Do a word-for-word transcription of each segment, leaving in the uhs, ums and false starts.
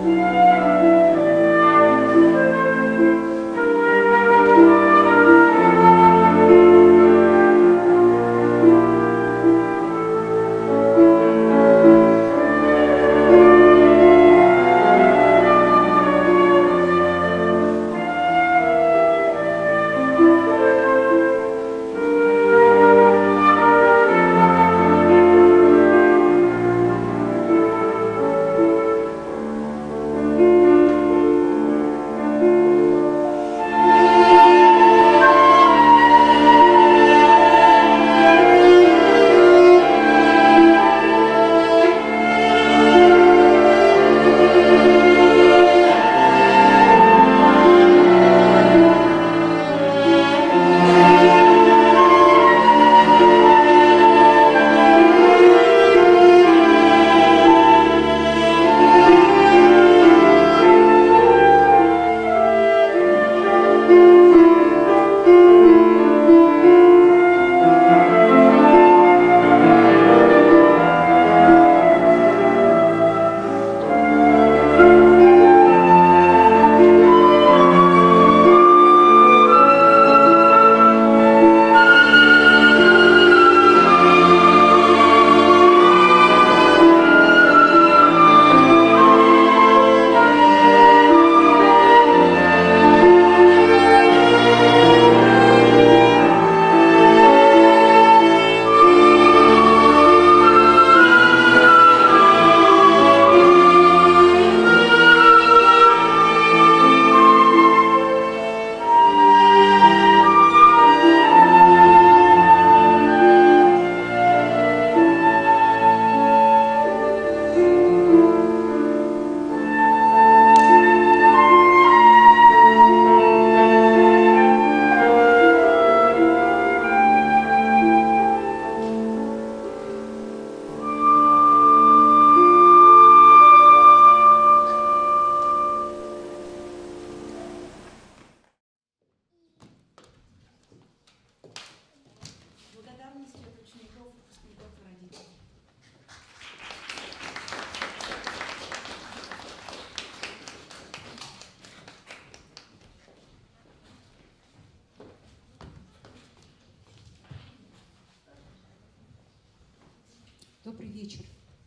Добрый вечер.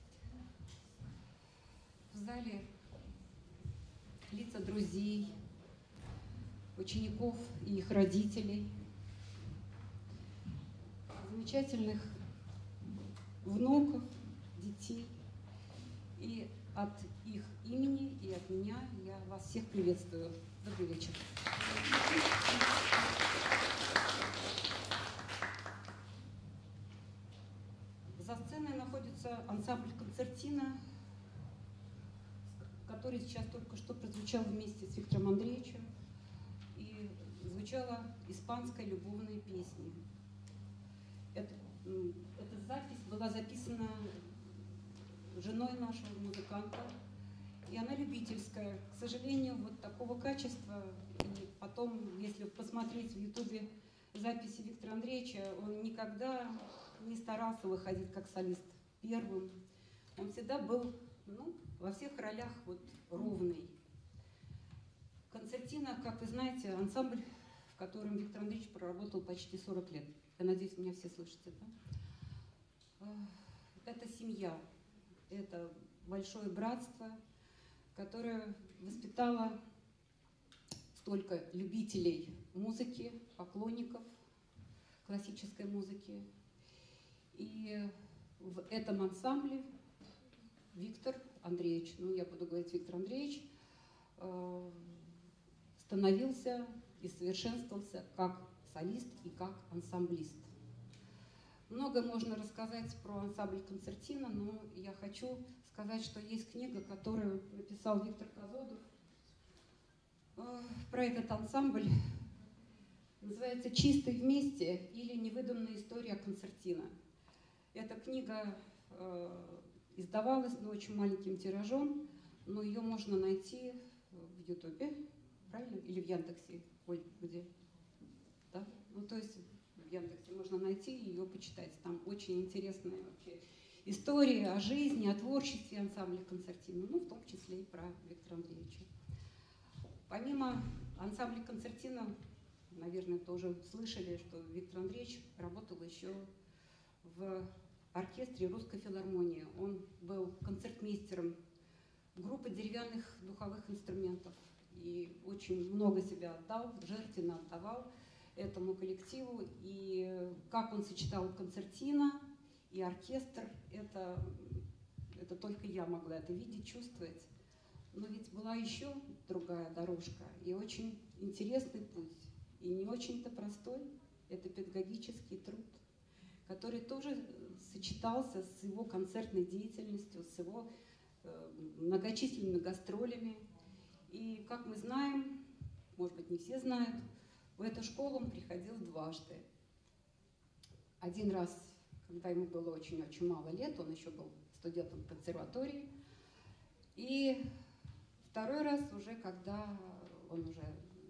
В зале лица друзей, учеников и их родителей, замечательных внуков, детей. И от их имени и от меня я вас всех приветствую. Добрый вечер. За сценой находится ансамбль «Концертина», который сейчас только что прозвучал вместе с Виктором Андреевичем, и звучала испанская любовная песня. Эта, эта запись была записана женой нашего музыканта, и она любительская. К сожалению, вот такого качества, и потом, если посмотреть в ютубе записи Виктора Андреевича, он никогда не старался выходить как солист первым. Он всегда был, ну, во всех ролях вот ровный. «Концертина», как вы знаете, ансамбль, в котором Виктор Андреевич проработал почти сорок лет. Я надеюсь, меня все слышите, да? Это семья, это большое братство, которое воспитало столько любителей музыки, поклонников классической музыки. И в этом ансамбле Виктор Андреевич, ну я буду говорить Виктор Андреевич, становился и совершенствовался как солист и как ансамблист. Много можно рассказать про ансамбль «Концертина», но я хочу сказать, что есть книга, которую написал Виктор Козодов про этот ансамбль. Называется «Чисто вместе» или «Невыдуманная история концертина». Эта книга э, издавалась, но очень маленьким тиражом, но ее можно найти в ютубе, правильно? Или в Яндексе, ой, где? Да? Ну, то есть в Яндексе можно найти и ее почитать. Там очень интересная вообще истории о жизни, о творчестве ансамбля концертино, ну, в том числе и про Виктора Андреевича. Помимо ансамбля концертино, наверное, тоже слышали, что Виктор Андреевич работал еще в оркестре Русской филармонии. Он был концертмейстером группы деревянных духовых инструментов и очень много себя отдал, жертвенно отдавал этому коллективу. И как он сочетал концертино и оркестр, это, это только я могла это видеть, чувствовать. Но ведь была еще другая дорожка и очень интересный путь, и не очень-то простой. Это педагогический труд, который тоже сочетался с его концертной деятельностью, с его э, многочисленными гастролями. И, как мы знаем, может быть, не все знают, в эту школу он приходил дважды. Один раз, когда ему было очень-очень мало лет, он еще был студентом консерватории. И второй раз уже, когда он уже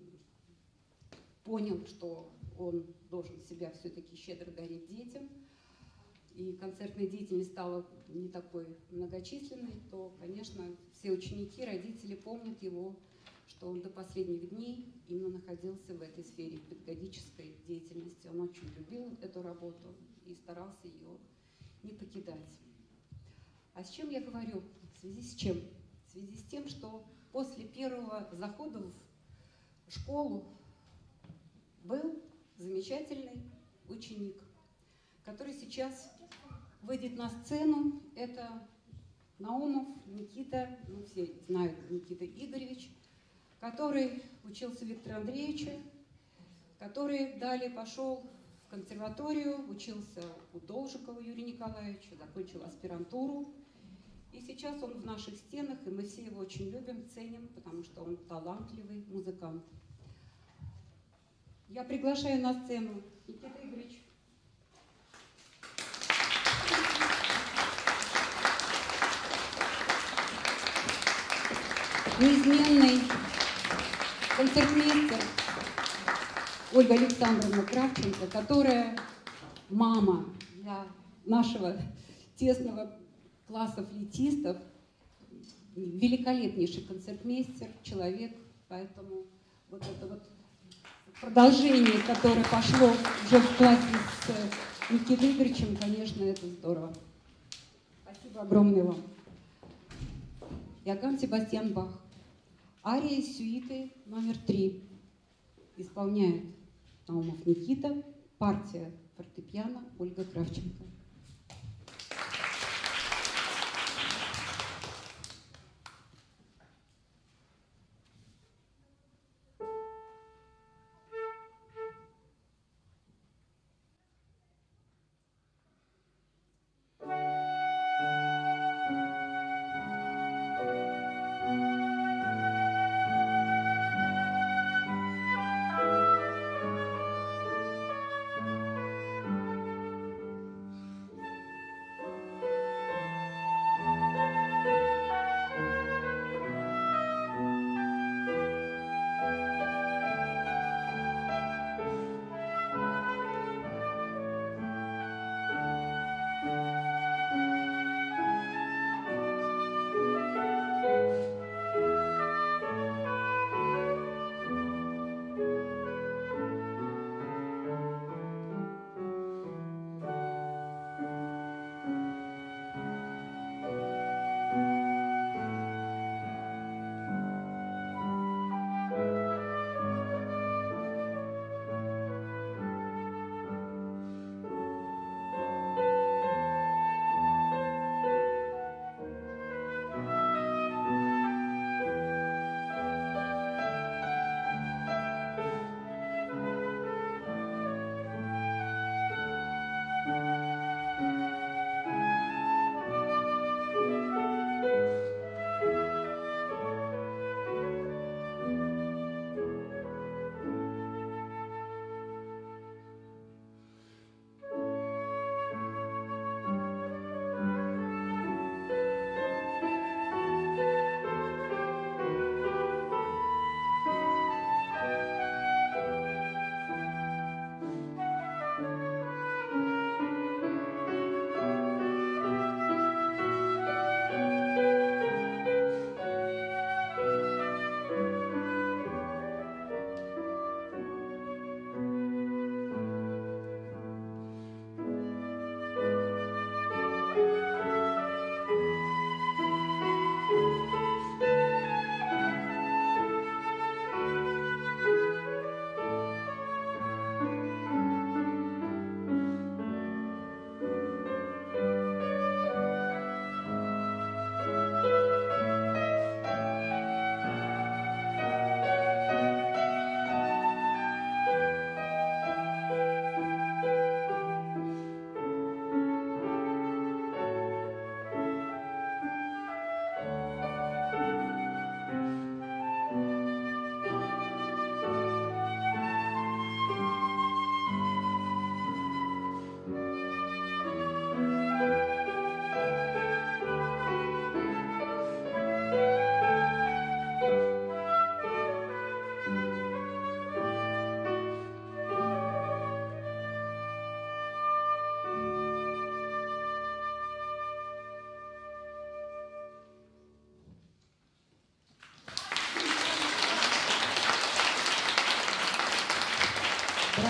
понял, что он должен себя все-таки щедро дарить детям, и концертная деятельность стала не такой многочисленной, то, конечно, все ученики, родители помнят его, что он до последних дней именно находился в этой сфере педагогической деятельности. Он очень любил эту работу и старался ее не покидать. А с чем я говорю? В связи с чем? В связи с тем, что после первого захода в школу был замечательный ученик, который сейчас выйдет на сцену. Это Наумов Никита, ну все знают Никита Игоревич, который учился у Виктора Андреевича, который далее пошел в консерваторию, учился у Должикова Юрия Николаевича, закончил аспирантуру. И сейчас он в наших стенах, и мы все его очень любим, ценим, потому что он талантливый музыкант. Я приглашаю на сцену Никита Игоревич. Неизменный концертмейстер Ольга Александровна Кравченко, которая мама для нашего тесного класса флейтистов, великолепнейший концертмейстер, человек, поэтому вот это вот продолжение, которое пошло уже в классе с Никитой Игоревичем, конечно, это здорово. Спасибо огромное вам. Иоганн Себастьян Бах. Ария из сюиты номер три. Исполняет Наумов Никита, партия фортепиано Ольга Кравченко.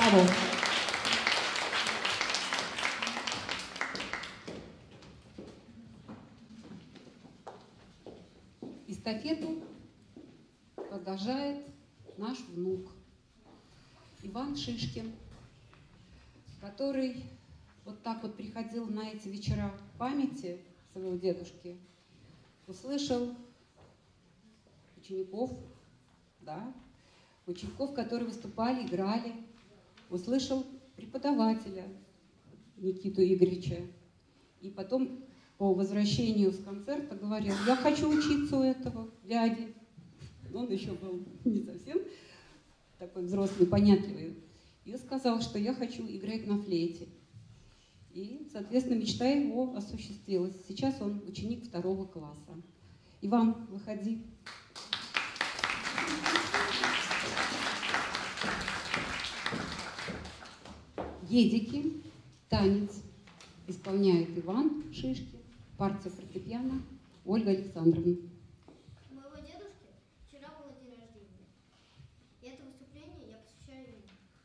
Браво! Эстафету продолжает наш внук Иван Шишкин, который вот так вот приходил на эти вечера памяти своего дедушки, услышал учеников, да, учеников, которые выступали, играли, услышал преподавателя Никиту Игоревича. И потом по возвращению с концерта говорил: я хочу учиться у этого дяди. Он еще был не совсем такой взрослый, понятливый. И сказал, что я хочу играть на флейте. И, соответственно, мечта его осуществилась. Сейчас он ученик второго класса. Иван, выходи. Едики, танец исполняет Иван Шишкин, партия фортепиано Ольга Александровна. У моего дедушки вчера было день рождения, и это выступление я посвящаю ему.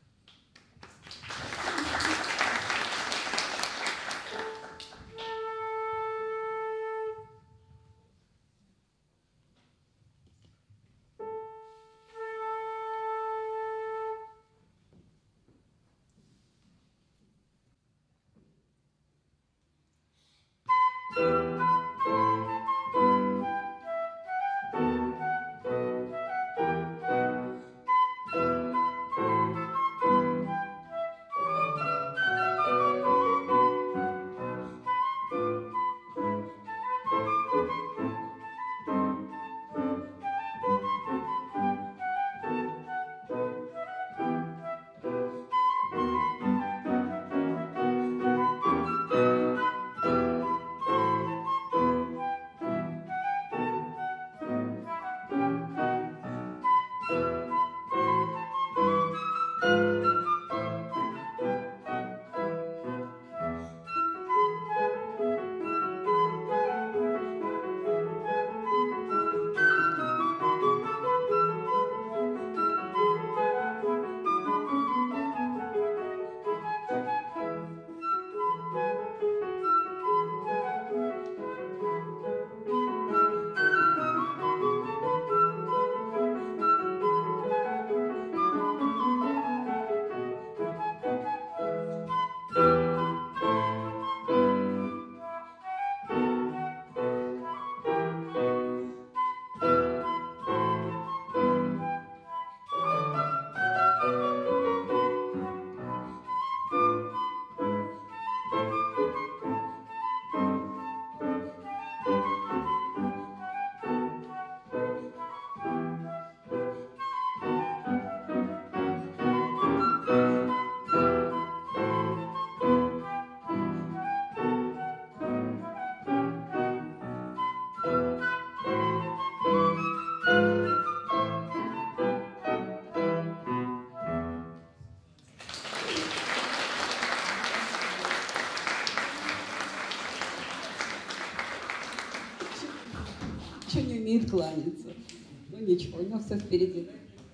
Не умеет кланяться. Ну ничего, у него все впереди.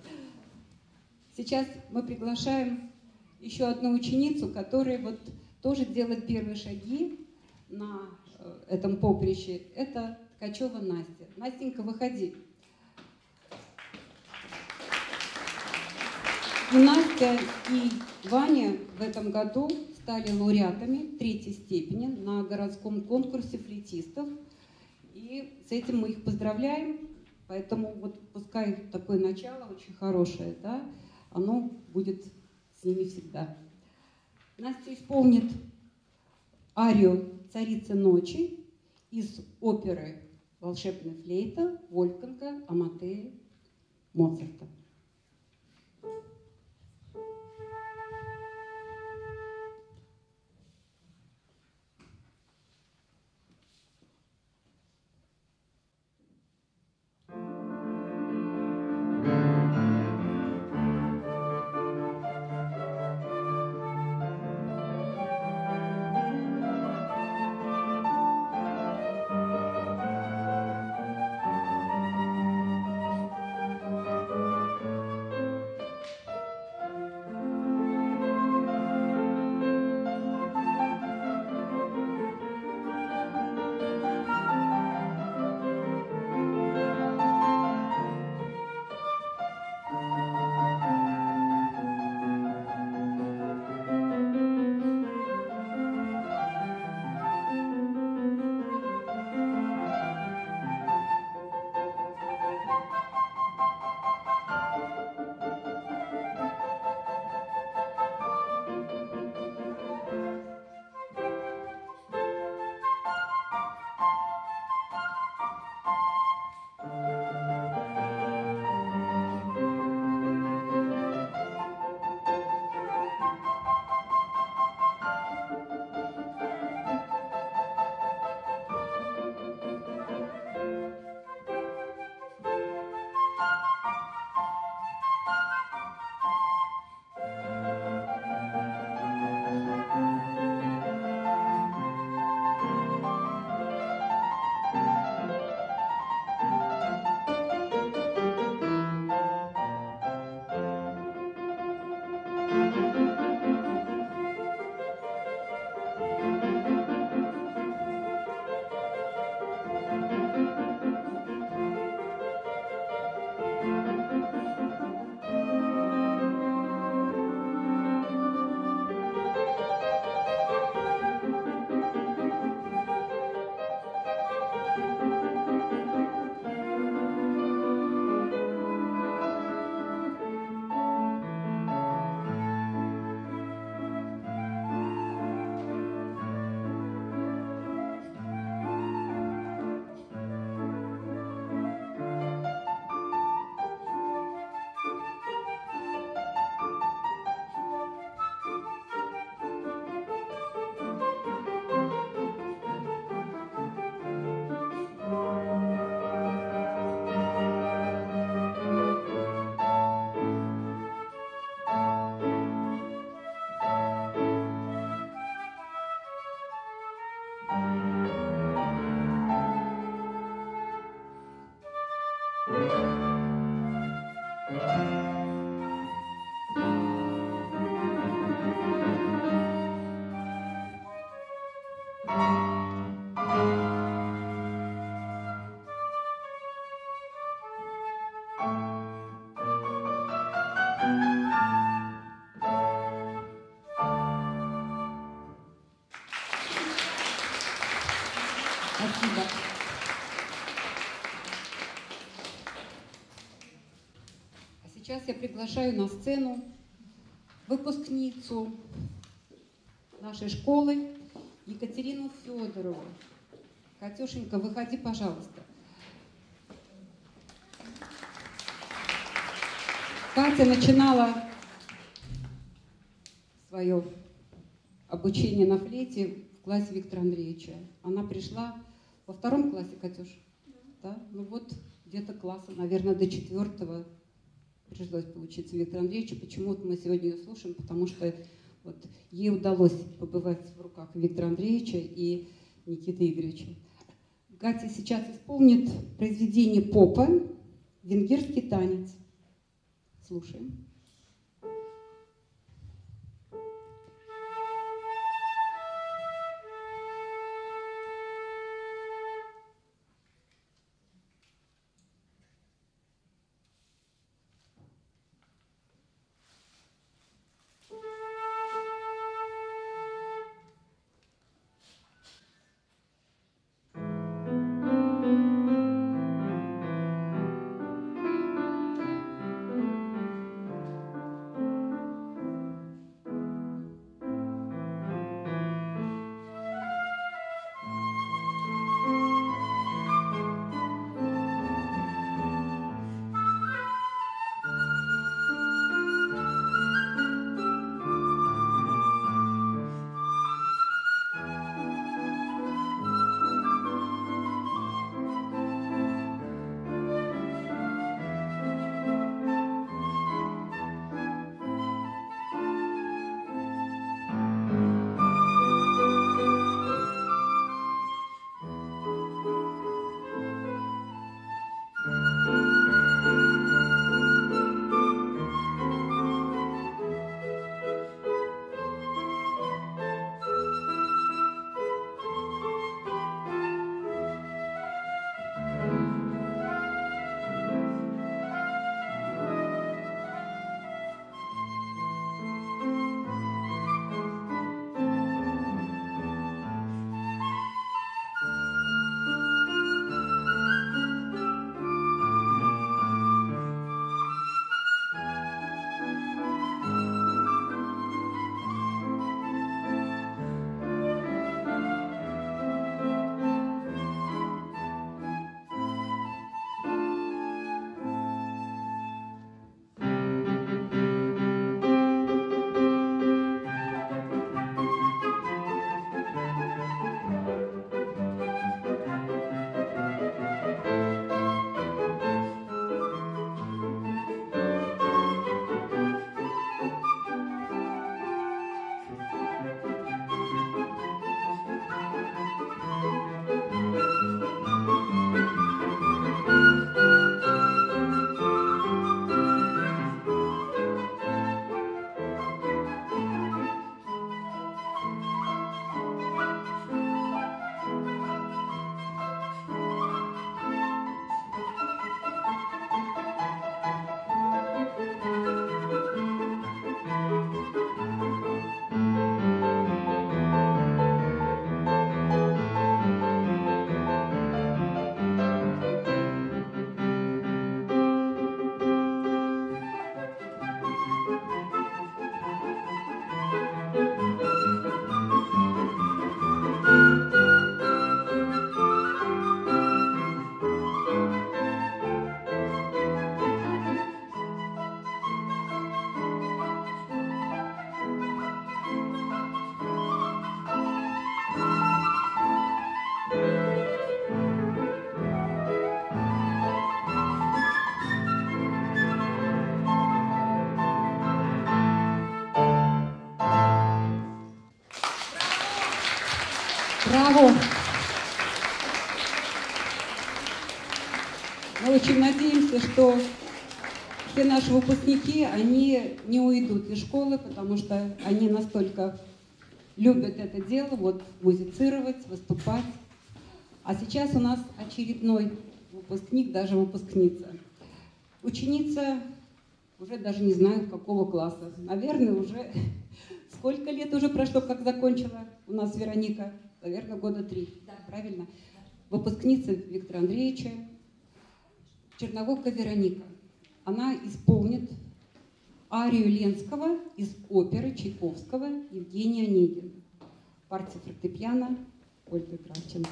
Сейчас мы приглашаем еще одну ученицу, которая вот тоже делает первые шаги на этом поприще. Это Ткачева Настя. Настенька, выходи. И Настя, и Ваня в этом году стали лауреатами третьей степени на городском конкурсе флейтистов. И с этим мы их поздравляем, поэтому вот пускай такое начало очень хорошее, да, оно будет с ними всегда. Настя исполнит арию «Царица ночи» из оперы «Волшебная флейта» Вольфганга Амадея Моцарта. Thank you. сейчас я приглашаю на сцену выпускницу нашей школы Екатерину Федорову. Катюшенька, выходи, пожалуйста. Катя начинала свое обучение на флейте в классе Виктора Андреевича. Она пришла во втором классе, Катюш? Да? Ну вот где-то класса, наверное, до четвертого пришлось поучиться Виктору Андреевичу. Почему вот мы сегодня ее слушаем? Потому что вот ей удалось побывать в руках Виктора Андреевича и Никиты Игоревича. Катя сейчас исполнит произведение Попа «Венгерский танец». Слушаем. Браво! Мы очень надеемся, что все наши выпускники, они не уйдут из школы, потому что они настолько любят это дело, вот музицировать, выступать. А сейчас у нас очередной выпускник, даже выпускница. Ученица, уже даже не знаю, какого класса. Наверное, уже сколько лет уже прошло, как закончила у нас Вероника? Наверное, года три. Да, правильно? Да. Выпускница Виктора Андреевича, Черновока Вероника. она исполнит арию Ленского из оперы Чайковского «Евгений Онегин». Партия фортепиано Ольга Кравченко.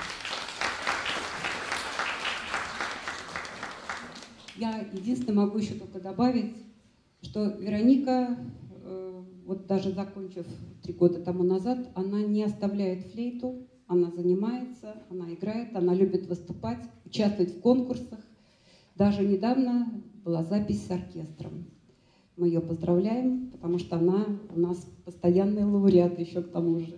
Я единственное могу еще только добавить, что Вероника, э, вот даже закончив три года тому назад, она не оставляет флейту, она занимается, она играет, она любит выступать, участвовать в конкурсах. Даже недавно была запись с оркестром. Мы ее поздравляем, потому что она у нас постоянный лауреат еще к тому же.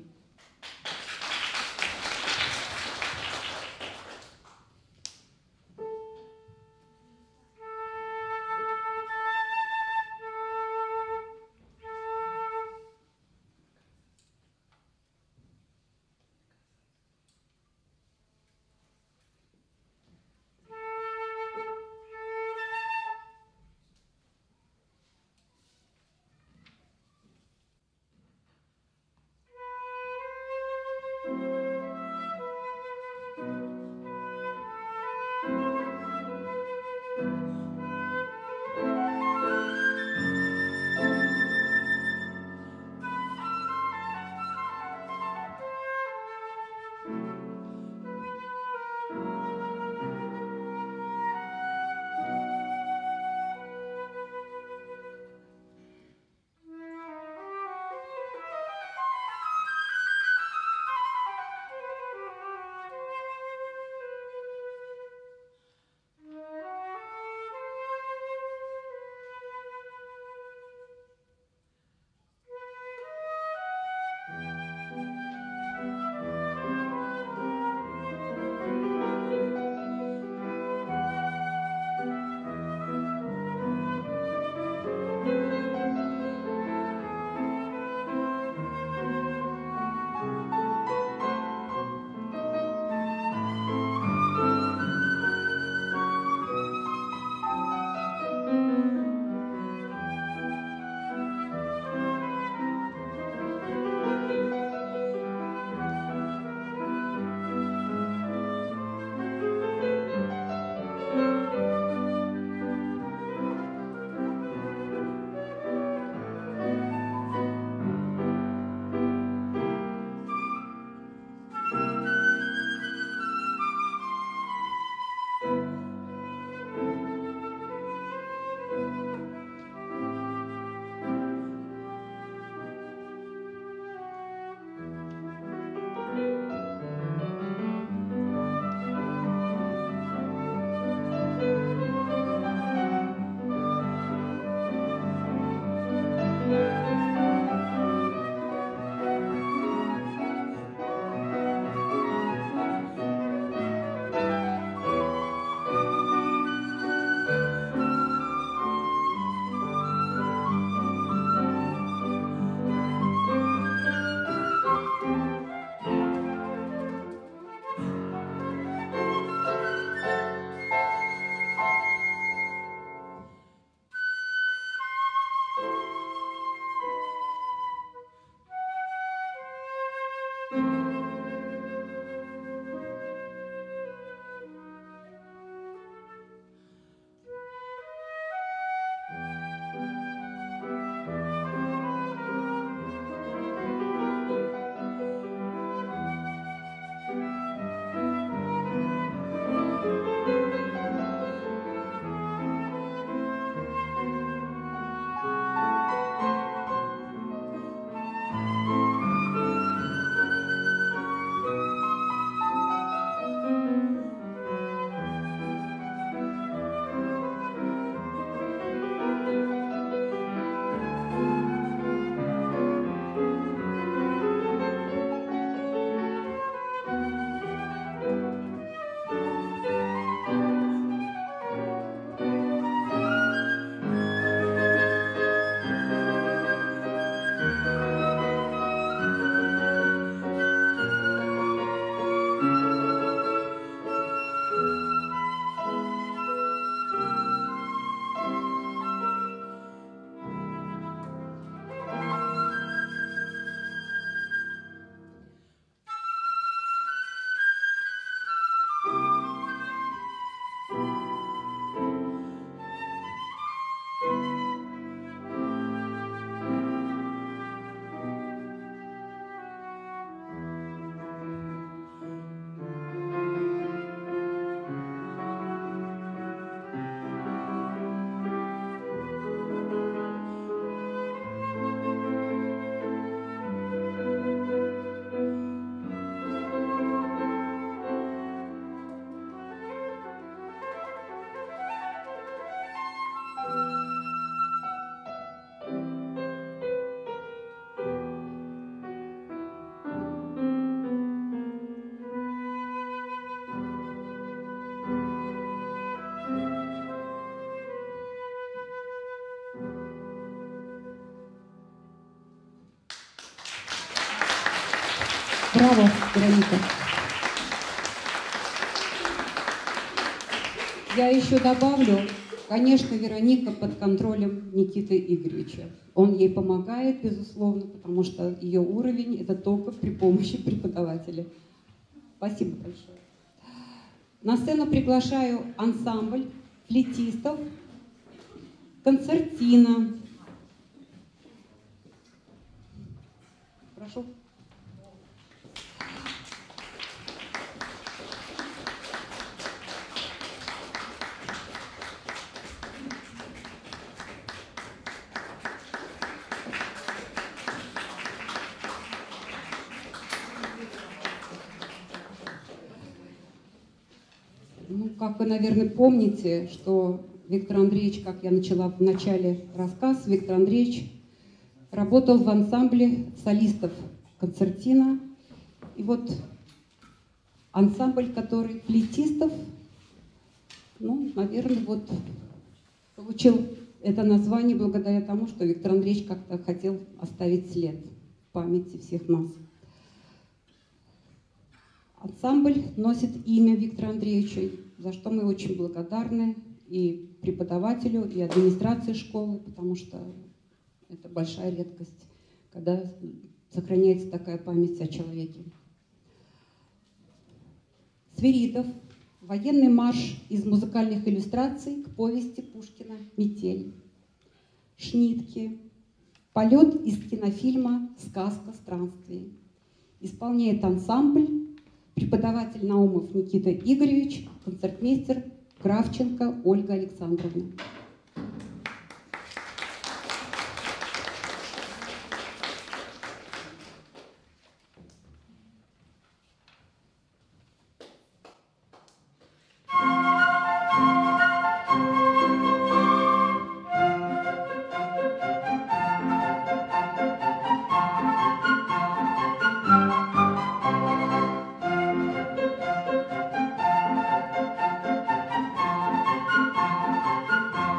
Браво, Вероника. Я еще добавлю, конечно, Вероника под контролем Никиты Игоревича. Он ей помогает, безусловно, потому что ее уровень – это только при помощи преподавателя. Спасибо большое. На сцену приглашаю ансамбль флейтистов «Концертина». Прошу. Ну, как вы, наверное, помните, что Виктор Андреевич, как я начала в начале рассказ, Виктор Андреевич работал в ансамбле солистов «Концертина». И вот ансамбль, который флейтистов, ну, наверное, вот получил это название благодаря тому, что Виктор Андреевич как-то хотел оставить след в памяти всех нас. Ансамбль носит имя Виктора Андреевича, за что мы очень благодарны и преподавателю, и администрации школы, потому что это большая редкость, когда сохраняется такая память о человеке. Свиридов. Военный марш из музыкальных иллюстраций к повести Пушкина «Метель». Шнитке. Полет из кинофильма «Сказка странствий». Исполняет ансамбль преподаватель Наумов Никита Игоревич, концертмейстер Кравченко Ольга Александровна. Thank you.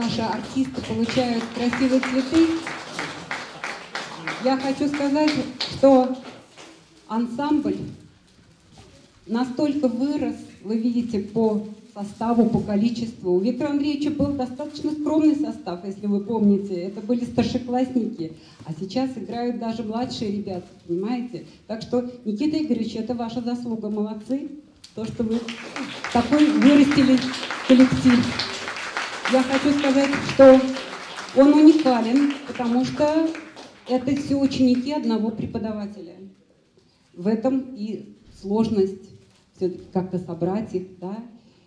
наши артисты получают красивые цветы, я хочу сказать, что ансамбль настолько вырос, вы видите, по составу, по количеству. У Виктора Андреевича был достаточно скромный состав, если вы помните. Это были старшеклассники, а сейчас играют даже младшие ребята, понимаете? Так что, Никита Игоревич, это ваша заслуга, молодцы, то, что вы такой вырастили коллектив. Я хочу сказать, что он уникален, потому что это все ученики одного преподавателя. В этом и сложность все-таки как-то собрать их, да.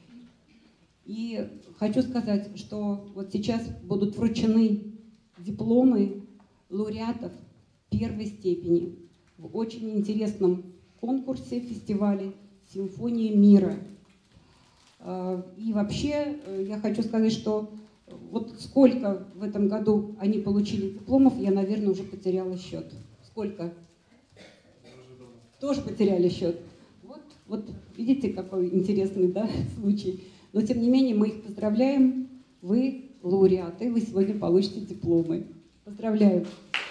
И хочу сказать, что вот сейчас будут вручены дипломы лауреатов первой степени в очень интересном конкурсе, фестивале «Симфония мира». И вообще я хочу сказать, что вот сколько в этом году они получили дипломов, я, наверное, уже потеряла счет. Сколько? Тоже потеряли счет. Вот, вот видите, какой интересный, да, случай. Но, тем не менее, мы их поздравляем. Вы лауреаты, вы сегодня получите дипломы. Поздравляю.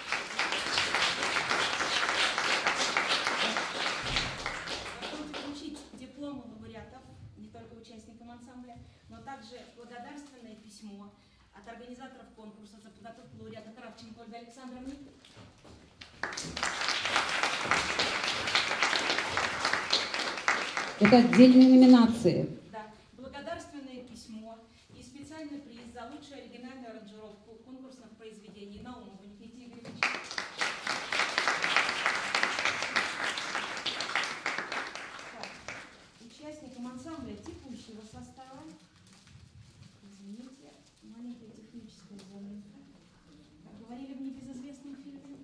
Позвольте вручить дипломы лауреатов, не только участникам ансамбля, но также благодарственное письмо от организаторов конкурса за подготовку лауреата Кравченко Ольги Александровны. Это отдельные номинации. Да, благодарственное письмо и специальный приз за лучшую оригинальную аранжировку конкурсных произведений Наумову Никите Игоревичу. Участникам ансамбля текущего состава, извините, маленькая техническая заминка, как говорили в небезызвестном фильме.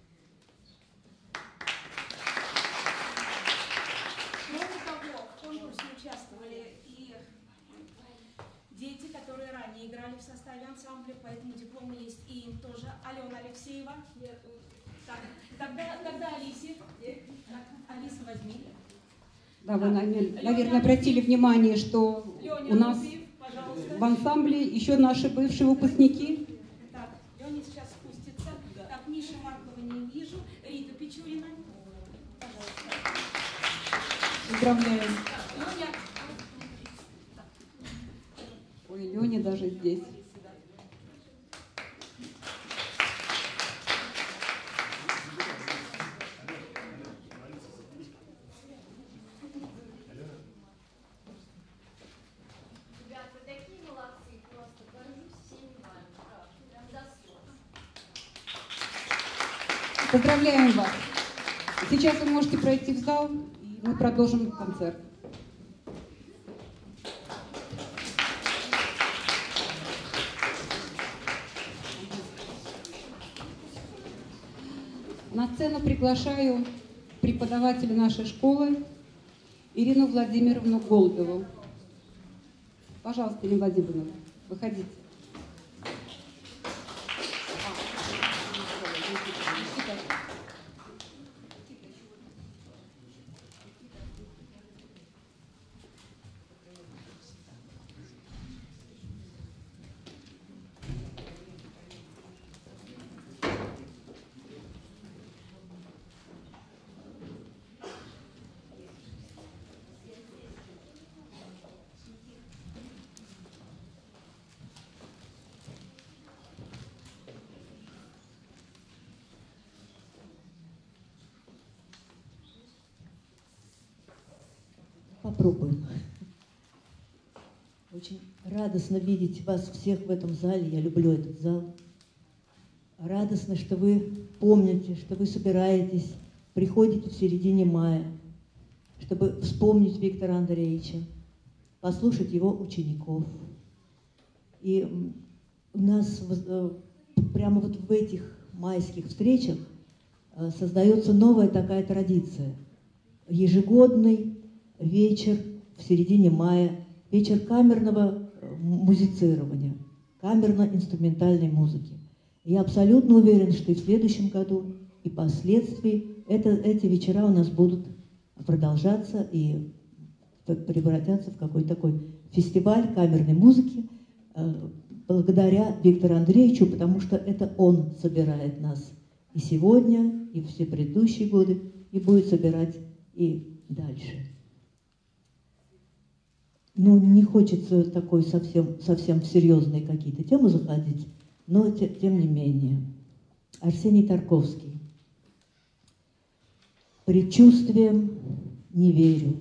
Кроме того, в конкурсе участвовали и дети, которые ранее играли в составе ансамбля, поэтому дипломы есть и им тоже. Алена Алексеева. Так, тогда, тогда Алисе. Алиса, возьми. Да, вы, наверное, обратили внимание, что у нас в ансамбле еще наши бывшие выпускники. Так, Леня сейчас спустится. Так, Миша Маркова не вижу. Рита Печурина. Пожалуйста. Поздравляем. Леня. Ой, Леня даже здесь. Ребят, вы такие молодцы, просто горжусь всеми вами. Прям до слез. Поздравляем вас. Сейчас вы можете пройти в зал, и мы продолжим концерт. На сцену приглашаю преподавателя нашей школы Ирину Владимировну Голубеву. Пожалуйста, Ирина Владимировна, выходите. Попробуем. Очень радостно видеть вас всех в этом зале. Я люблю этот зал. Радостно, что вы помните, что вы собираетесь, приходите в середине мая, чтобы вспомнить Виктора Андреевича, послушать его учеников. И у нас прямо вот в этих майских встречах создается новая такая традиция. Ежегодный вечер в середине мая, вечер камерного музицирования, камерно-инструментальной музыки. Я абсолютно уверен, что и в следующем году, и впоследствии это, эти вечера у нас будут продолжаться и превратятся в какой-то такой фестиваль камерной музыки, благодаря Виктору Андреевичу, потому что это он собирает нас и сегодня, и все предыдущие годы, и будет собирать и дальше. Ну, не хочется такой совсем, совсем в серьезные какие-то темы заходить, но те, тем не менее. Арсений Тарковский. Предчувствием не верю.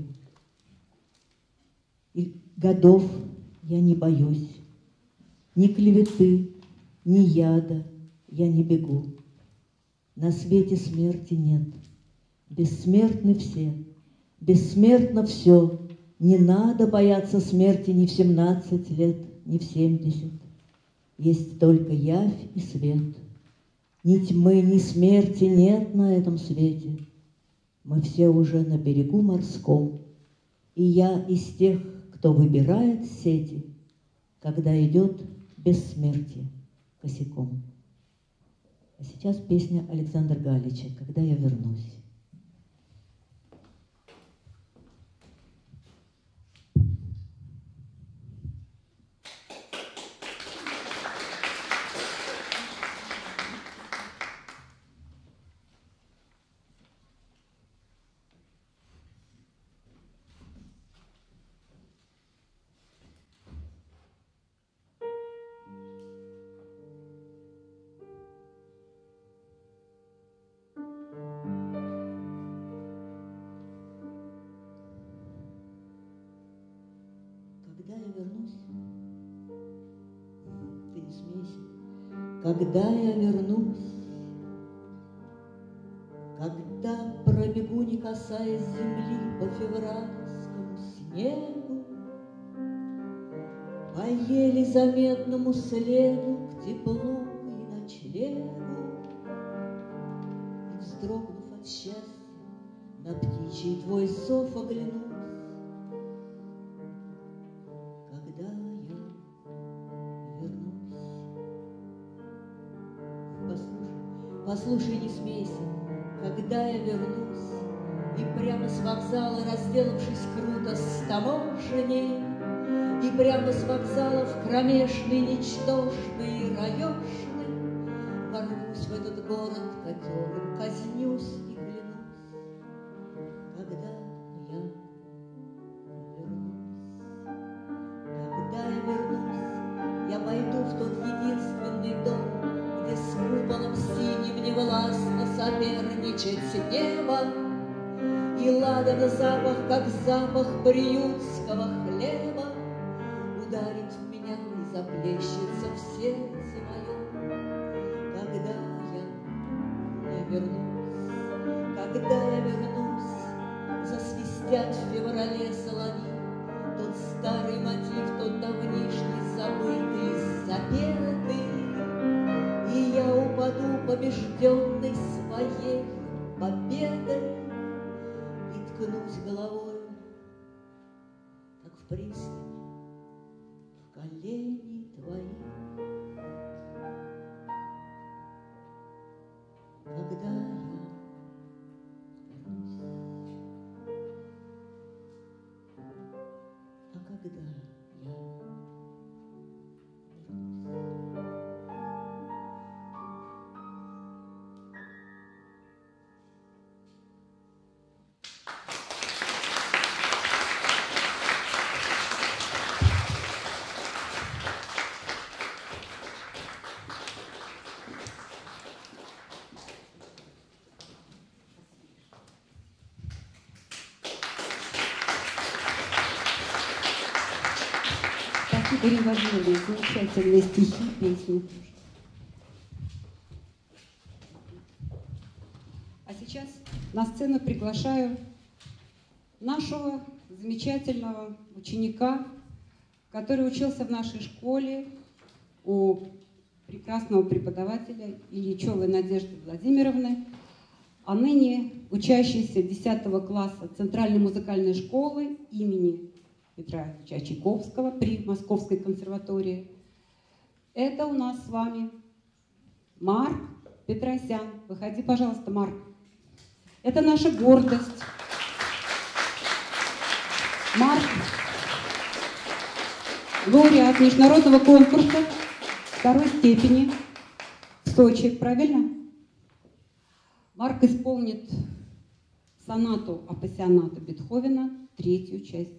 И годов я не боюсь. Ни клеветы, ни яда я не бегу. На свете смерти нет. Бессмертны все. Бессмертно все. Не надо бояться смерти ни в семнадцать лет, ни в семьдесят. Есть только явь и свет. Ни тьмы, ни смерти нет на этом свете. Мы все уже на берегу морском. И я из тех, кто выбирает сети, когда идет бессмертие косяком. А сейчас песня Александра Галича «Когда я вернусь». Когда я вернусь, ты не смейся, когда я вернусь, когда пробегу, не касаясь земли, по февральскому снегу, по еле заметному следу к теплу и ночлегу, и, вздрогнув от счастья, на птичий твой зов оглянусь. Когда я вернусь. Послушай, послушай, не смейся, когда я вернусь, и прямо с вокзала, разделавшись круто с таможней, и прямо с вокзала в кромешный, ничтожный и раешный ворвусь в этот город, которым казнюсь и клянусь. Когда я Когда я вернусь, я пойду в тот единственный дом, где с куполом синим невластно соперничать небо, и ладан запах, как запах приютского хлеба, ударит в меня и заплещется в сердце моем. Когда я вернусь, когда я вернусь, засвистят в феврале соловьи, тот старый мотив, тот давнишний, забытый, запетый, и я упаду побежденной своей победой и ткнусь головой, как в пристань, в колени твои. Когда я вернусь, а когда я вернусь. Переводили замечательные стихи, песни. А сейчас на сцену приглашаю нашего замечательного ученика, который учился в нашей школе у прекрасного преподавателя Ильичевой Надежды Владимировны, а ныне учащийся десятого класса Центральной музыкальной школы имени Петра Ильича Чайковского при Московской консерватории. Это у нас с вами Марк Петросян. Выходи, пожалуйста, Марк. Это наша гордость. Марк — лауреат международного конкурса второй степени в Сочи, правильно? Марк исполнит сонату апассионата Бетховена, третью часть.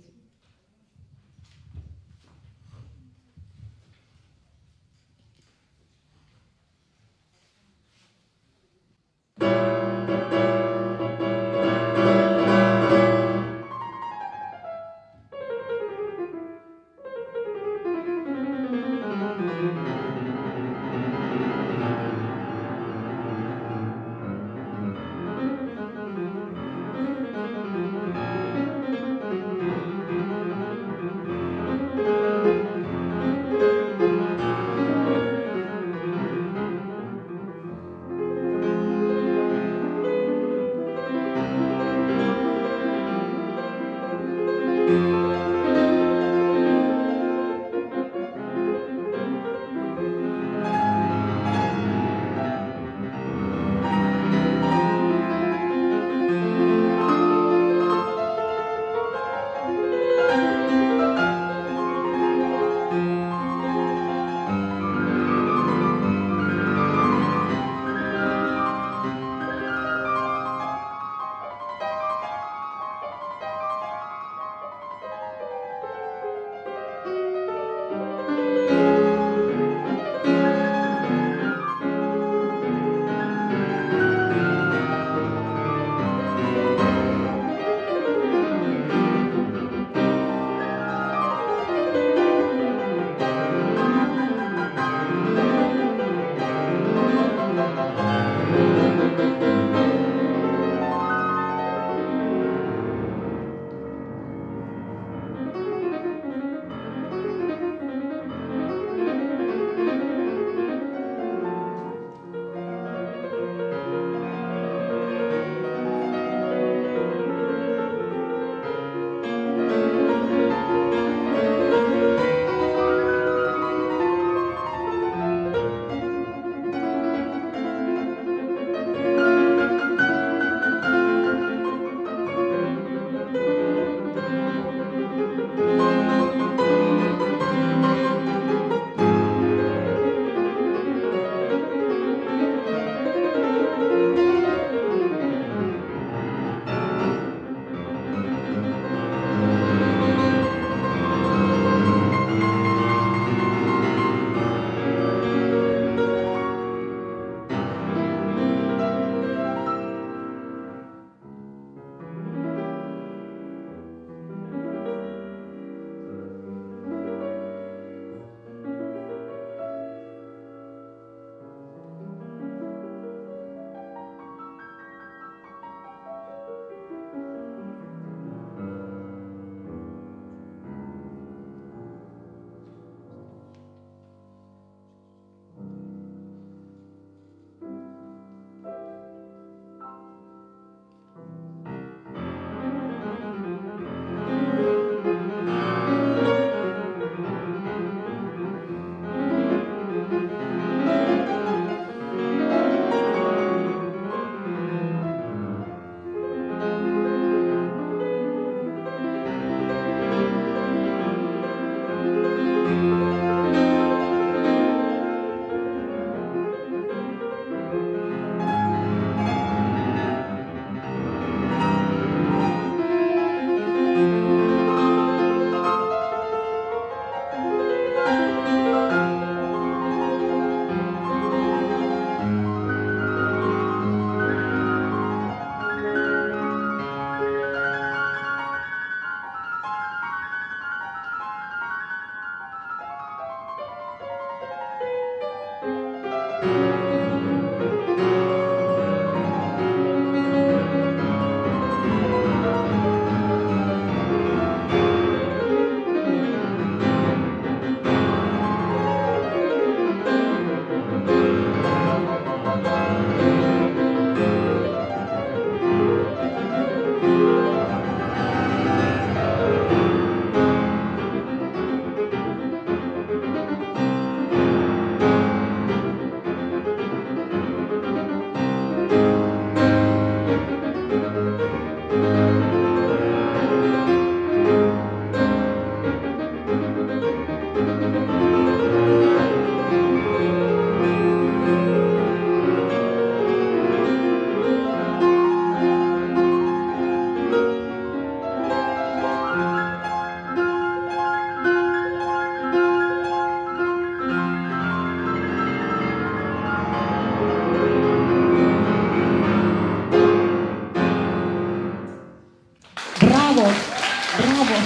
Браво!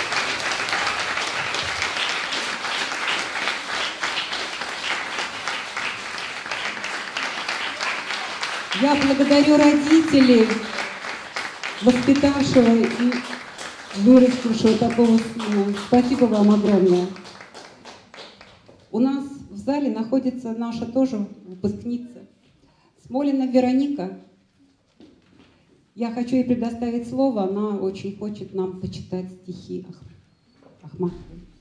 Я благодарю родителей, воспитавшего и вырастившего такого сына. Спасибо вам огромное. У нас в зале находится наша тоже выпускница Смолина Вероника. Я хочу ей предоставить слово. Она очень хочет нам почитать стихи Ах- Ахматовой.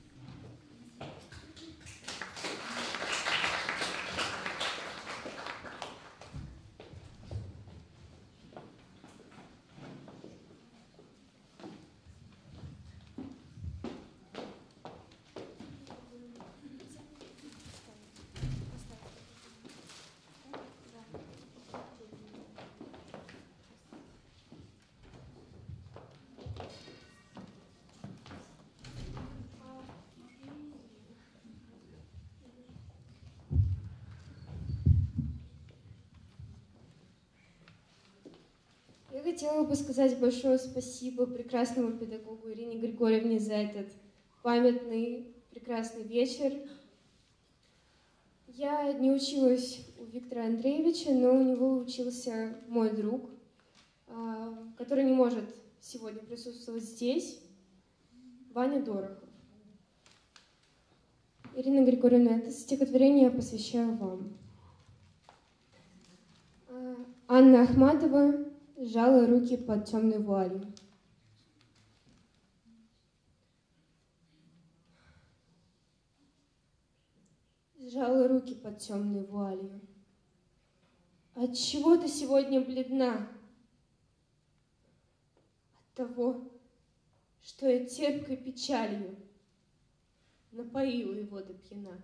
Я хотела бы сказать большое спасибо прекрасному педагогу Ирине Григорьевне за этот памятный, прекрасный вечер. Я не училась у Виктора Андреевича, но у него учился мой друг, который не может сегодня присутствовать здесь, Ваня Дорохов. Ирина Григорьевна, это стихотворение я посвящаю вам. Анна Ахматова сжала руки под темной вуалью. Сжала руки под темной вуалью. Отчего ты сегодня бледна? От того, что я терпкой печалью напоила его до пьяна.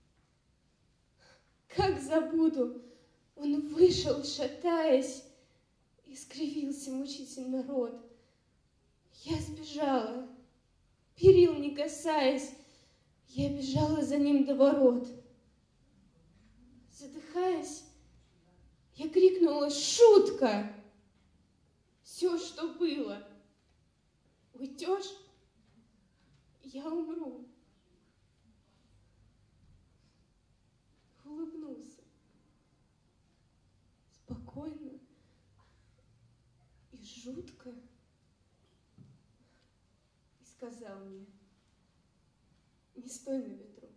Как забуду, он вышел, шатаясь, и скривился мучительно рот. Я сбежала, перил не касаясь, я бежала за ним до ворот. Задыхаясь, я крикнула: «Шутка! Все, что было, уйдешь, я умру». Улыбнулся спокойно и жутко и сказал мне: «Не стой на ветру».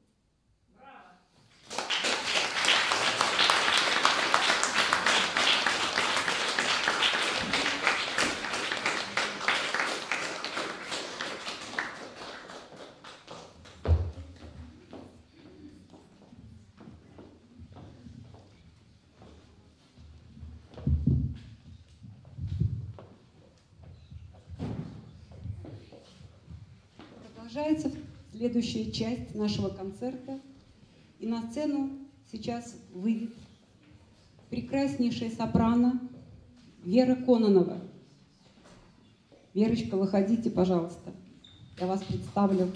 Продолжается следующая часть нашего концерта. И на сцену сейчас выйдет прекраснейшая сопрано Вера Кононова. Верочка, выходите, пожалуйста. Я вас представлю.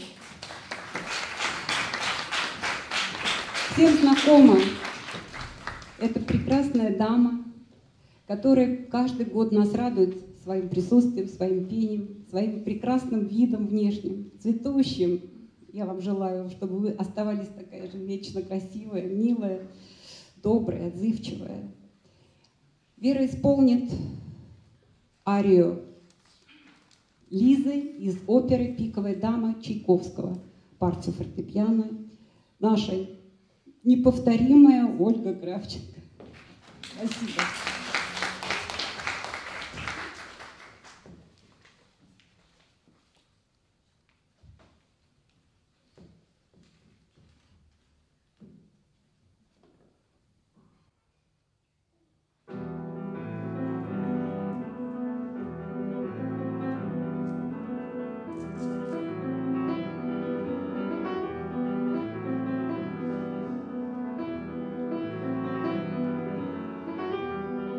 Всем знакома эта прекрасная дама, которая каждый год нас радует своим присутствием, своим пением, своим прекрасным видом внешним, цветущим. Я вам желаю, чтобы вы оставались такая же вечно красивая, милая, добрая, отзывчивая. Вера исполнит арию Лизы из оперы «Пиковая дама» Чайковского, партию фортепиано, наша неповторимая Ольга Кравченко. Спасибо. Thank you.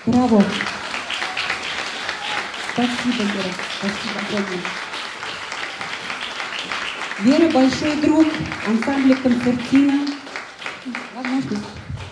Браво! Спасибо, Вера. Спасибо огромное. Вера — большой друг ансамбля «Концертина». Возможность.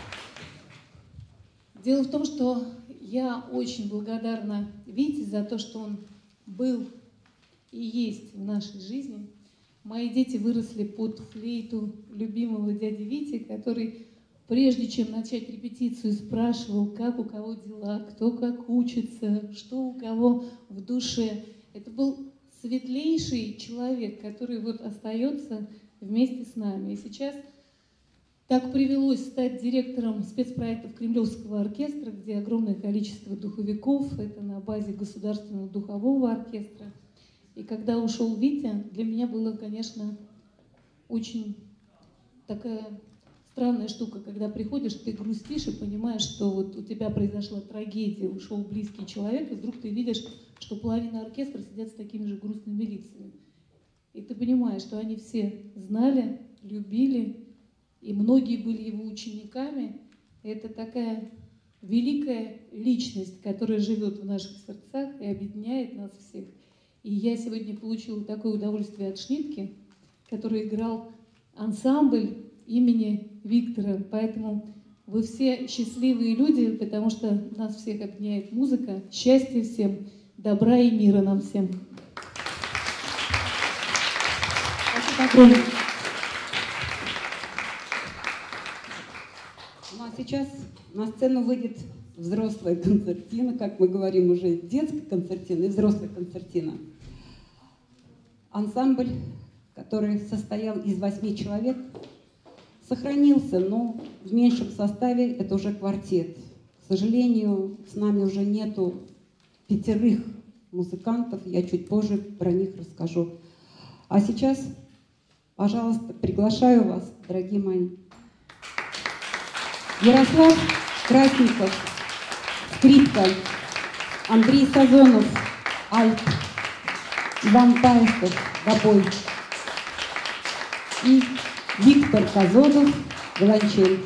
Дело в том, что я очень благодарна Вите за то, что он был и есть в нашей жизни. Мои дети выросли под флейту любимого дяди Вити, который, прежде чем начать репетицию, спрашивал, как у кого дела, кто как учится, что у кого в душе. Это был светлейший человек, который вот остается вместе с нами. И сейчас так привелось стать директором спецпроектов Кремлевского оркестра, где огромное количество духовиков, это на базе Государственного духового оркестра. И когда ушел Витя, для меня было, конечно, очень такая странная штука, когда приходишь, ты грустишь и понимаешь, что вот у тебя произошла трагедия, ушел близкий человек, и вдруг ты видишь, что половина оркестра сидят с такими же грустными лицами. И ты понимаешь, что они все знали, любили, и многие были его учениками. Это такая великая личность, которая живет в наших сердцах и объединяет нас всех. И я сегодня получила такое удовольствие от Шнитке, который играл ансамбль имени Виктора. Поэтому вы все счастливые люди, потому что нас всех объединяет музыка. Счастья всем, добра и мира нам всем. Спасибо огромное. Ну а сейчас на сцену выйдет взрослая концертина, как мы говорим уже, детская концертина и взрослая концертина. Ансамбль, который состоял из восьми человек, сохранился, но в меньшем составе. Это уже квартет. К сожалению, с нами уже нету пятерых музыкантов. Я чуть позже про них расскажу. А сейчас, пожалуйста, приглашаю вас, дорогие мои. Ярослав Красников, скрипка, Андрей Сазонов, альт, Иван Паистов, гобой и Виктор Казодов, виолончель.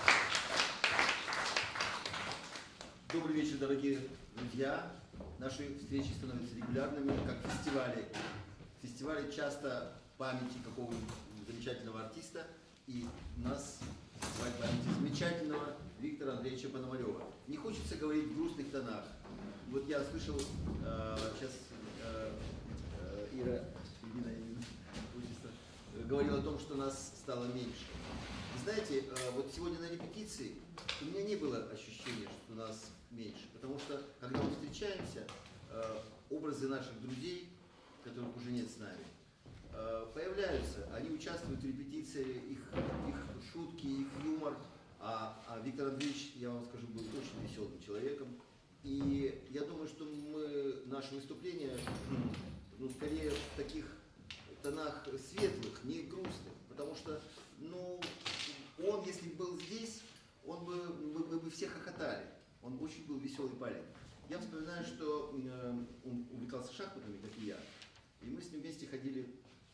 Добрый вечер, дорогие друзья. Наши встречи становятся регулярными, как фестивали. Фестивали часто памяти какого-нибудь замечательного артиста, и у нас памяти замечательного Виктора Андреевича Пономарева. Не хочется говорить в грустных тонах. Вот я слышал э, сейчас э, э, Ира, Ирина, Ирина говорила о том, что нас стало меньше. Вы знаете, э, вот сегодня на репетиции у меня не было ощущения, что нас меньше, потому что когда мы встречаемся, э, образы наших друзей, которых уже нет с нами, э, появляются, они участвуют в репетиции, их, их шутки, их юмор. А, а Виктор Андреевич, я вам скажу, был очень веселым человеком. И я думаю, что мы, наше выступление, ну, скорее в таких тонах светлых, не грустных. Потому что, ну, он, если бы был здесь, он бы, мы, мы бы все хохотали. Он очень был веселый парень. Я вспоминаю, что э, он увлекался шахматами, как и я. И мы с ним вместе ходили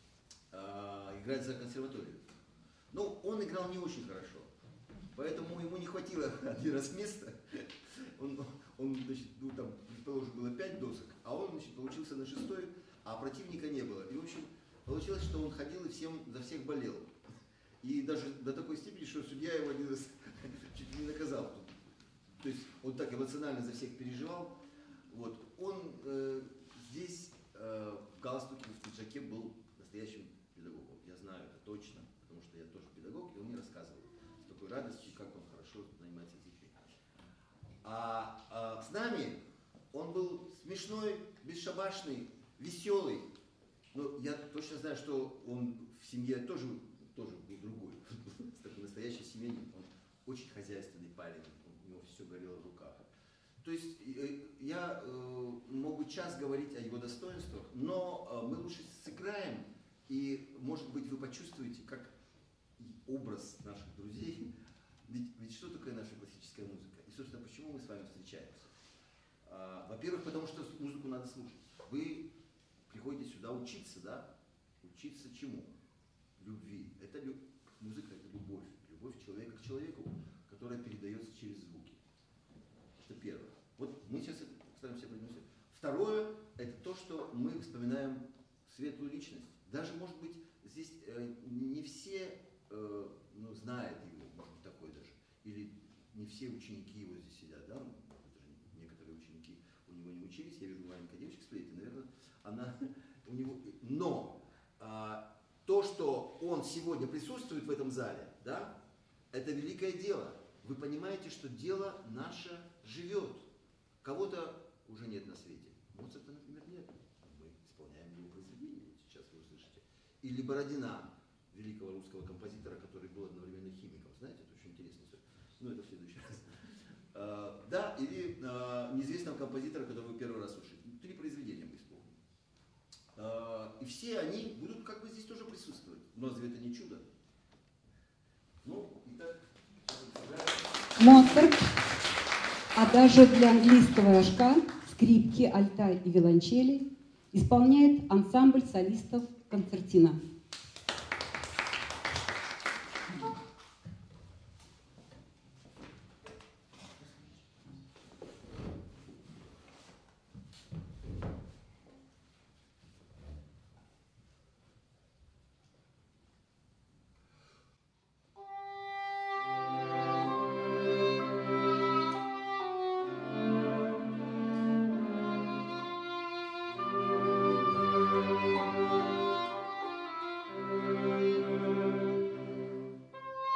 э, играть за консерваторию. Но он играл не очень хорошо. Поэтому ему не хватило один раз места. Он, он значит, ну, там, предположим, было пять досок, а он, значит, получился на шестой, а противника не было. И, в общем, получилось, что он ходил и всем, за всех болел. И даже до такой степени, что судья его один раз чуть не наказал. То есть он так эмоционально за всех переживал. Вот. Он э, здесь э, в галстуке, в пиджаке был настоящим педагогом. Я знаю это точно, потому что я тоже педагог, и он мне рассказывал с такой радостью, как он хорошо занимается с детьми. А, а с нами он был смешной, бесшабашный, веселый. Но я точно знаю, что он в семье тоже, тоже был другой. Такой настоящий семьянин. Он очень хозяйственный парень. У него все горело в руках. То есть я э, могу час говорить о его достоинствах, но э, мы лучше сыграем, и, может быть, вы почувствуете, как образ наших друзей. Ведь, ведь что такое наша классическая музыка? И, собственно, почему мы с вами встречаемся? А, во-первых, потому что музыку надо слушать. Вы приходите сюда учиться, да? Учиться чему? Любви. Это лю... Музыка — это любовь. Любовь человека к человеку, которая передается через звуки. Это первое. Мы сейчас это постараемся продемонстрировать. Второе, это то, что мы вспоминаем светлую личность. Даже, может быть, здесь э, не все э, ну, знают его, может быть, такой даже. Или не все ученики его здесь сидят, да? Это же некоторые ученики у него не учились. Я вижу, маленькая девочка стоит, и, наверное, она у него... Но а, то, что он сегодня присутствует в этом зале, да, это великое дело. Вы понимаете, что дело наше живет. Кого-то уже нет на свете. Моцарта, например, нет. Мы исполняем его произведения, вот сейчас вы услышите. Или Бородина, великого русского композитора, который был одновременно химиком. Знаете, это очень интересно. Ну, это в следующий раз. А, да, или а, неизвестного композитора, которого вы первый раз услышите. Три произведения мы исполним. А, и все они будут как бы здесь тоже присутствовать. Но разве это не чудо? Ну, итак... Моцарт, а даже для английского рожка, скрипки, альта и виолончели исполняет ансамбль солистов концертина. Thank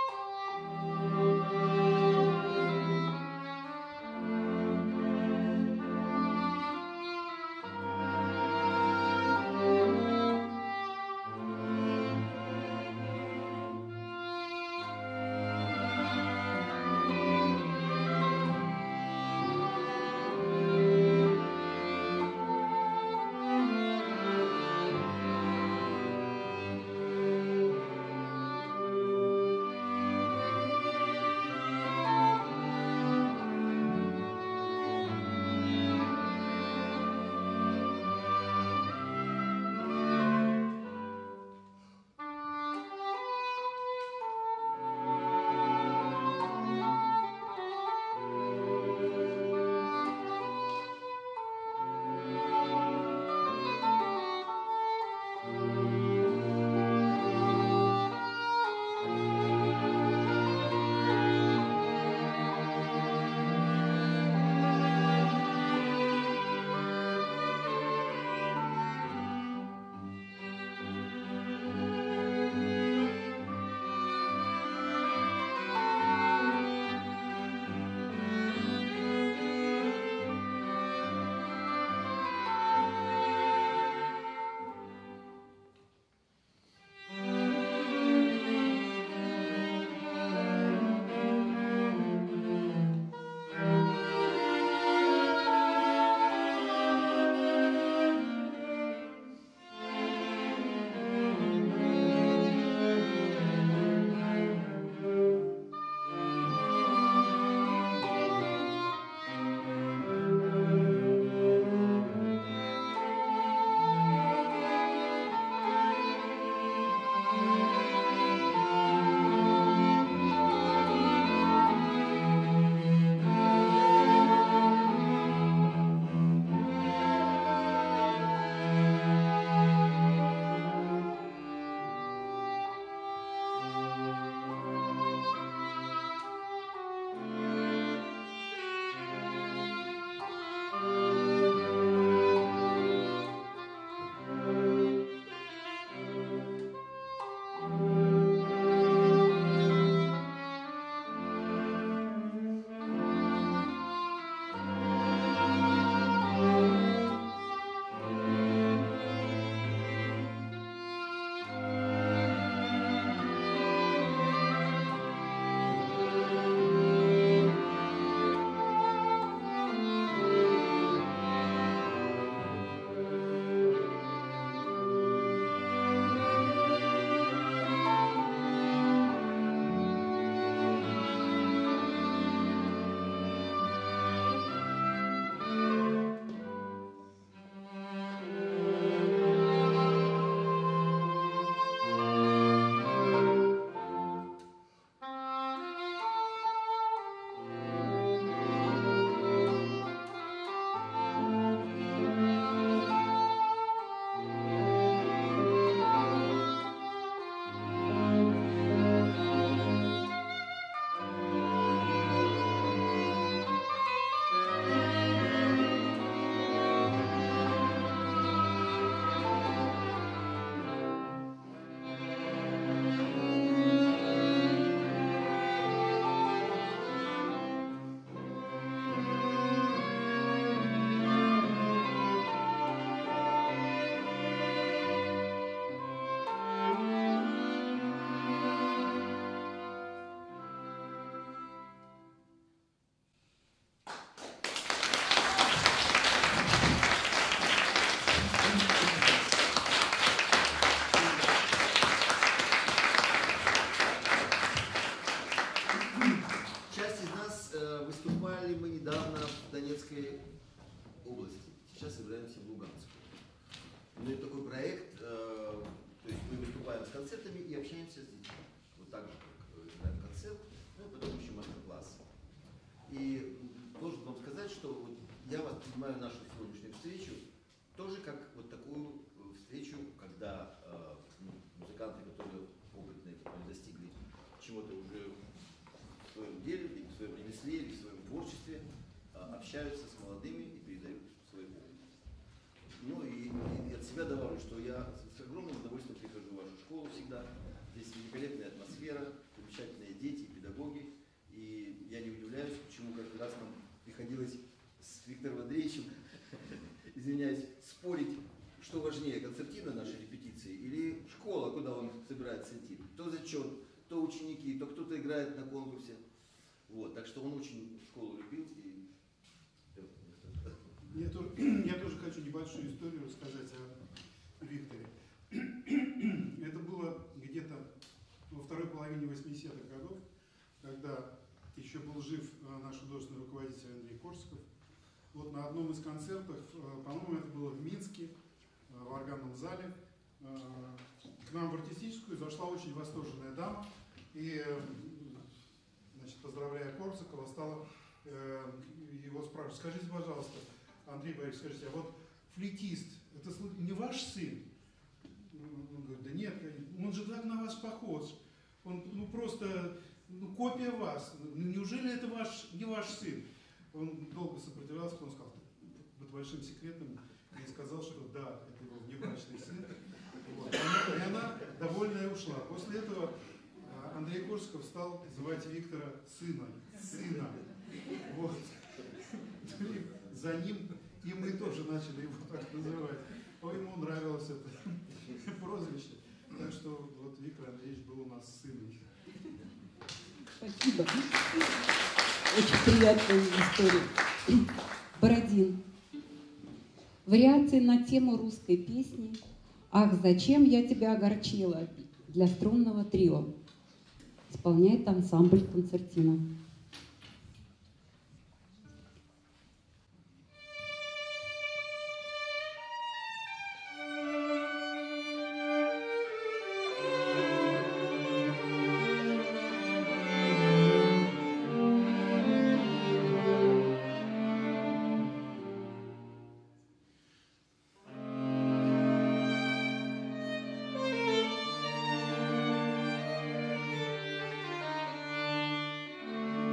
И должен вам сказать, что вот я воспринимаю нашу сегодняшнюю встречу тоже как вот такую встречу, когда э, музыканты, которые опытные, которые достигли чего-то уже в своем деле, или в своем ремесле, или в своем творчестве, э, общаются с молодыми и передают свой опыт. Ну и, и от себя добавлю, что я с огромным удовольствием прихожу в вашу школу всегда. Здесь великолепная атмосфера, замечательные дети и педагоги. И я не удивляюсь, почему каждый раз нам приходилось с Виктором Андреевичем, извиняюсь, спорить, что важнее, концертина нашей репетиции или школа, куда он собирается идти. То зачет, то ученики, то кто-то играет на конкурсе. Вот, так что он очень школу любил. И... Я тоже, я тоже хочу небольшую историю рассказать о Викторе. Это было где-то во второй половине восьмидесятых годов, когда еще был жив наш художественный руководитель Андрей Корсаков. Вот на одном из концертов, по-моему, это было в Минске, в органном зале, к нам в артистическую зашла очень восторженная дама и, значит, поздравляя Корсакова, стала его спрашивать: скажите, пожалуйста, Андрей Борисович, скажите, а вот флейтист, это не ваш сын? Он говорит: да нет, он же так на вас похож, он ну, просто ну, копия вас, неужели это ваш, не ваш сын? Он долго сопротивлялся, потом сказал под большим секретом и сказал, что да, это его внебрачный сын. Вот. И она довольная ушла. После этого Андрей Корсаков стал называть Виктора сына, сына. Вот. И за ним и мы тоже начали его так называть. Ой, ему нравилось это прозвище. Так что вот Виктор Андреевич был у нас сыном. Спасибо. Очень приятная история. Бородин. Вариации на тему русской песни «Ах, зачем я тебя огорчила» для струнного трио. Исполняет ансамбль «Концертина». Thank you.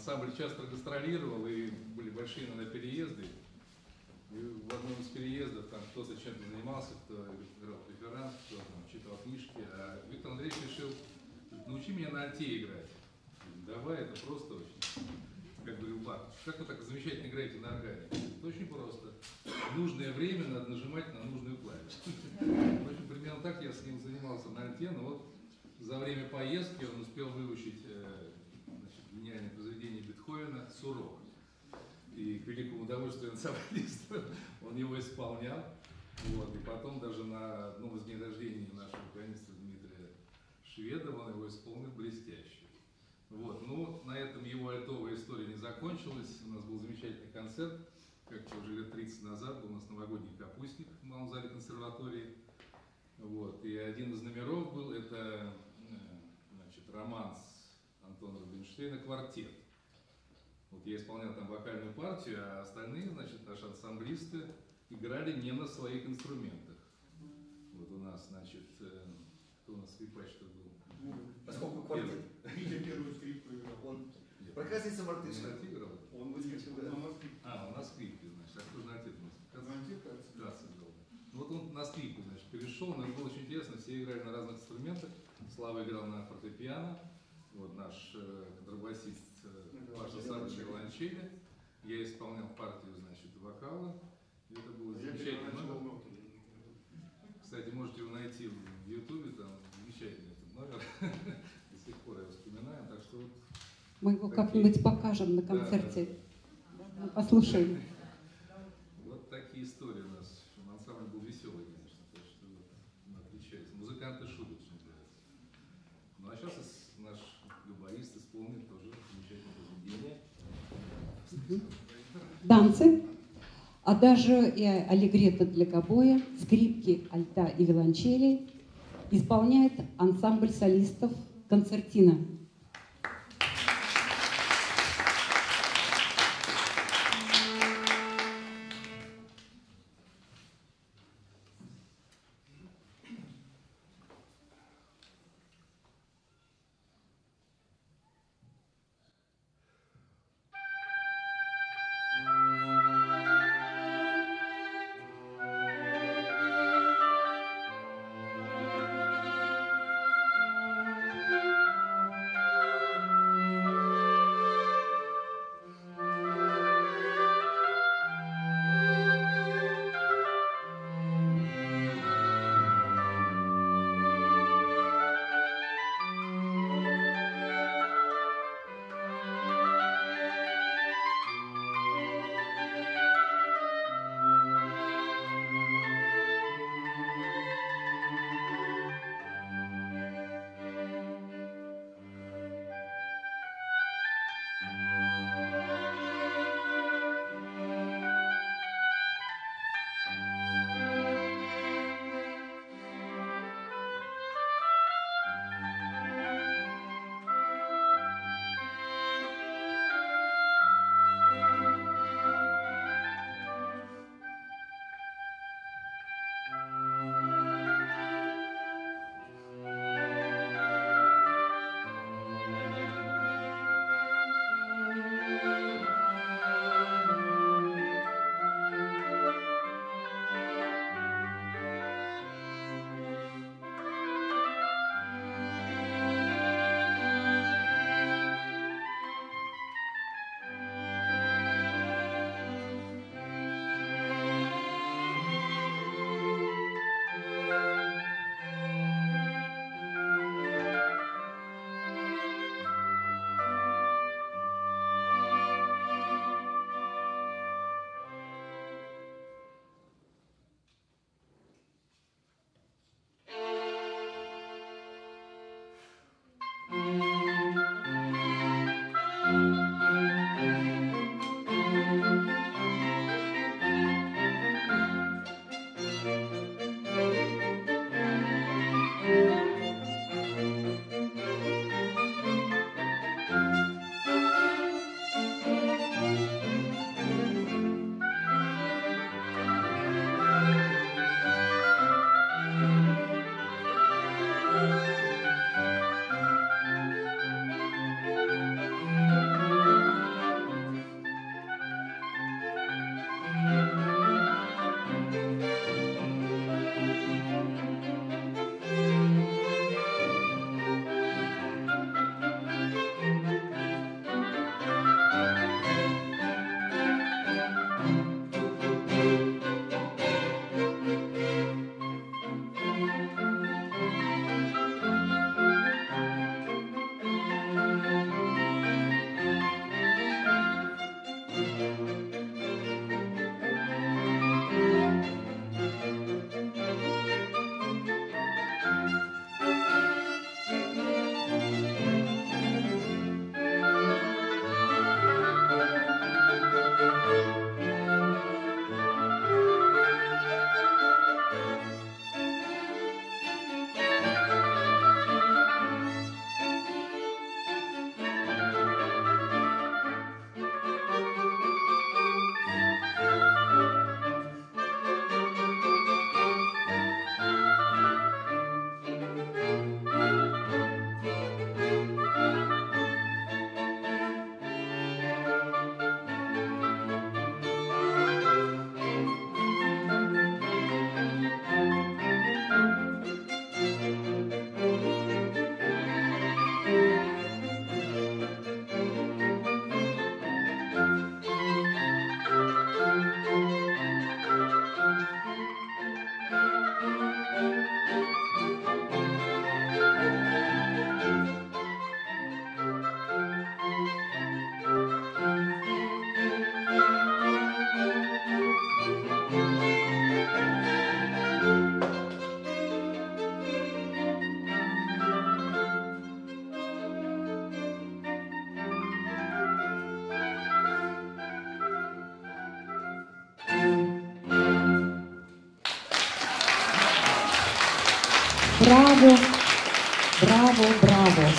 ансамбль часто гастролировал, и были большие иногда переезды. И в одном из переездов там кто-то чем-то занимался, кто играл преферанс, кто там читал книжки, а Виктор Андреевич решил: научи меня на альте играть. Давай, это просто очень. Как говорил Бах, как вы так замечательно играете на органе? Это очень просто. В нужное время надо нажимать на нужную клавишу. В общем, примерно так я с ним занимался на альте, но вот за время поездки он успел выучить значит, гениальное произведение Бетховена «Сурок». И к великому удовольствию ансамблиста он его исполнял. Вот. И потом даже на одном из дней рождения нашего пианиста Дмитрия Шведова он его исполнил блестяще. Вот. Ну, на этом его альтовая история не закончилась. У нас был замечательный концерт, как-то уже лет тридцать назад, был у нас новогодний капустник в малом зале консерватории. Вот. И один из номеров был, это значит, романс Антона Рубинштейна «Квартет». Вот я исполнял там вокальную партию, а остальные, значит, наши ансамблисты играли не на своих инструментах. Вот у нас, значит, кто у нас скрипач-то был? Ну, поскольку квартет. Витя первую скрипку играл. Он проказница мартышка. Он играл? Он выскочил, да. А, он на скрипке, значит. А кто же на альте? Кац играл. Ну вот он на скрипку, значит, перешел, но было очень интересно, все играли на разных инструментах. Слава играл на фортепиано, вот наш э, контрабасист Паша Садович виолончели. Я исполнял партию, значит, вокала. И это было замечательно. Номер. Кстати, можете его найти в Ютубе, там замечательный этот номер. До сих пор я вспоминаю. Так что вот мы его такие... как-нибудь покажем на концерте. Да, да. Послушаем. Вот такие истории у нас. Ансамбль был веселый, конечно, так что вот, отличается. Музыканты шутят, что называется. Ну а сейчас наш габарист исполнит тоже замечательное произведение. Данцы, а даже и аллегретто для гобоя, скрипки, альта и виолончели исполняет ансамбль солистов «Концертина». Thank you. браво, браво, браво.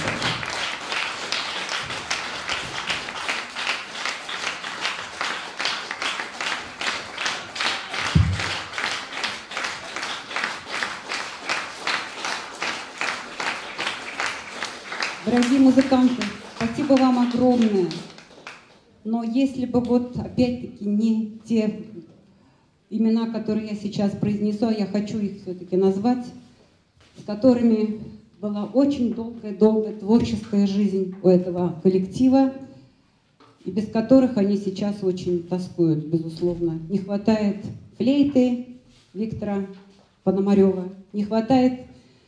Дорогие музыканты, спасибо вам огромное. Но если бы вот опять-таки не те имена, которые я сейчас произнесу, а я хочу их все-таки назвать, с которыми была очень долгая-долгая творческая жизнь у этого коллектива, и без которых они сейчас очень тоскуют, безусловно. Не хватает флейты Виктора Пономарева, не хватает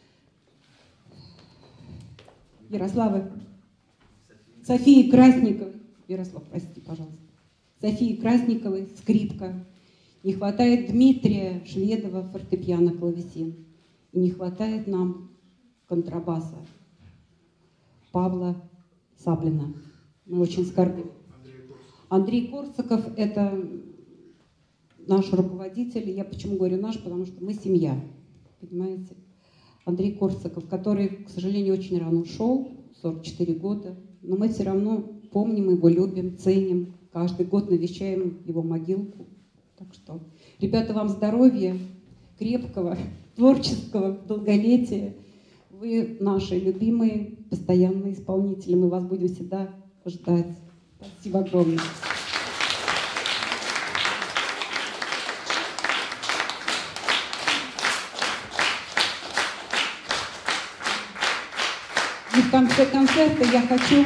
Ярославы, Софии Красниковой, Ярослав, прости, пожалуйста, Софии Красниковой, скрипка, не хватает Дмитрия Шведова, фортепиано, клавесин, и не хватает нам контрабаса Павла Саблина. Мы очень скорбим. Андрей Корсаков – это наш руководитель. Я почему говорю наш, потому что мы семья, понимаете? Андрей Корсаков, который, к сожалению, очень рано ушел, сорок четыре года, но мы все равно помним его, любим, ценим, каждый год навещаем его могилку. Так что, ребята, вам здоровья, крепкого, творческого, долголетия. Вы наши любимые, постоянные исполнители, мы вас будем всегда ждать. Спасибо огромное. И в конце концерта я хочу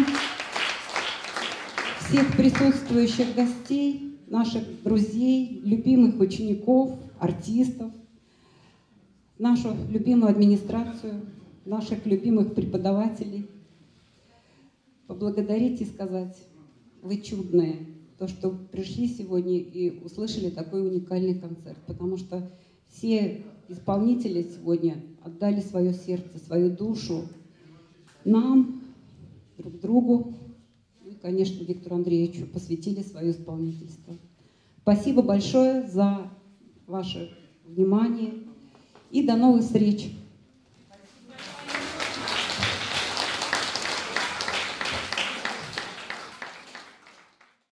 всех присутствующих гостей, наших друзей, любимых учеников, артистов, нашу любимую администрацию, наших любимых преподавателей поблагодарить и сказать: вы чудные, то, что пришли сегодня и услышали такой уникальный концерт, потому что все исполнители сегодня отдали свое сердце, свою душу нам, друг другу, и, конечно, Виктору Андреевичу посвятили свое исполнительство. Спасибо большое за ваше внимание и до новых встреч!